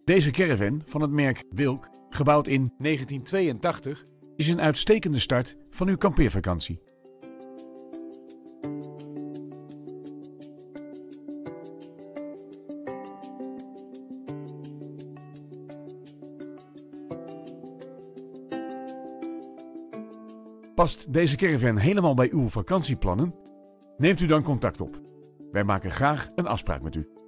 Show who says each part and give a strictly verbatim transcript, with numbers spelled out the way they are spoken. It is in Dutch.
Speaker 1: Deze caravan van het merk Wilk, gebouwd in negentien tweeëntachtig, is een uitstekende start van uw kampeervakantie. Past deze caravan helemaal bij uw vakantieplannen? Neemt u dan contact op. Wij maken graag een afspraak met u.